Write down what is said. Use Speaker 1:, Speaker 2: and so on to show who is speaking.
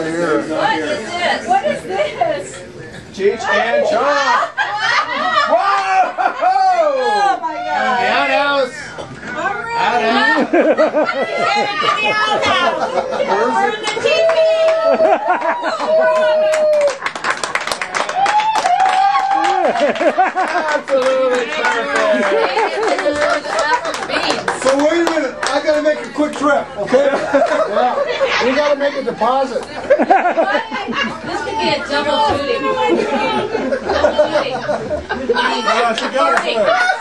Speaker 1: here.
Speaker 2: What is this? What is this?
Speaker 1: Cheech and Chong. Whoa!
Speaker 2: Oh my God!
Speaker 1: The outhouse.
Speaker 2: Outhouse. He's headed to the outhouse. We're in the teepee.
Speaker 1: Absolutely perfect.
Speaker 3: So wait a minute, I gotta make a quick trip, okay? Yeah, we gotta make a deposit.
Speaker 2: This could be a double duty. Double duty.
Speaker 3: Yeah, she got it.